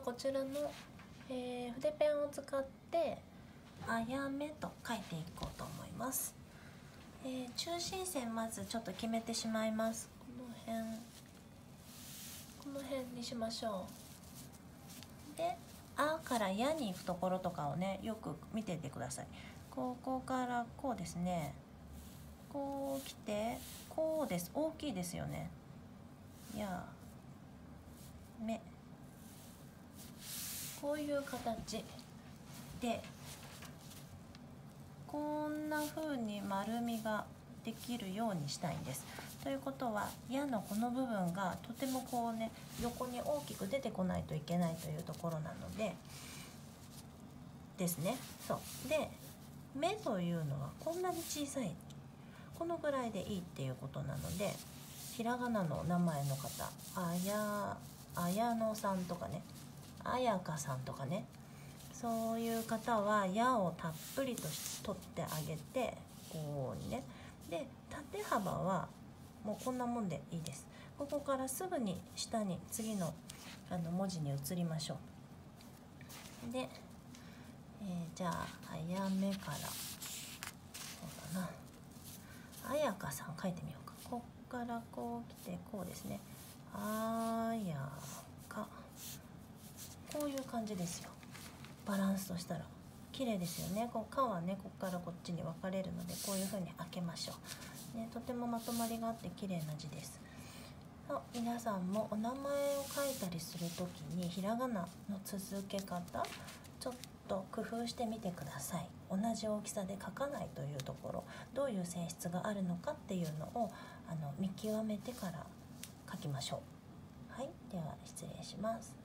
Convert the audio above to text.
こちらの、筆ペンを使ってあやめと書いていこうと思います。中心線まずちょっと決めてしまいます。この辺にしましょう。であからやに行くところとかをね、よく見ててください。ここからこうですね、こう来てこうです。大きいですよね。やめ、こういう形でこんな風に丸みができるようにしたいんです。ということは「や」のこの部分がとてもこうね、横に大きく出てこないといけないというところなのでですね。そうで、目というのはこんなに小さい、このぐらいでいいっていうことなので、ひらがなの名前の方、綾野さんとかね、彩香さんとかね、そういう方は「や」をたっぷりと取ってあげて、こうにね。で縦幅はもうこんなもんでいいです。ここからすぐに下に次の文字に移りましょう。で、じゃああやめから、そうだな、あやかさん書いてみようか。こっからこう来てこうですね。あやか、こういう感じですよ。バランスとしたら綺麗ですよね。こう「か」はね、こっからこっちに分かれるので、こういう風に開けましょう、ね、とてもまとまりがあって綺麗な字です。皆さんもお名前を書いたりする時にひらがなの続け方ちょっと工夫してみてください。同じ大きさで書かないというところ、どういう性質があるのかっていうのを見極めてから書きましょう。はい、では失礼します。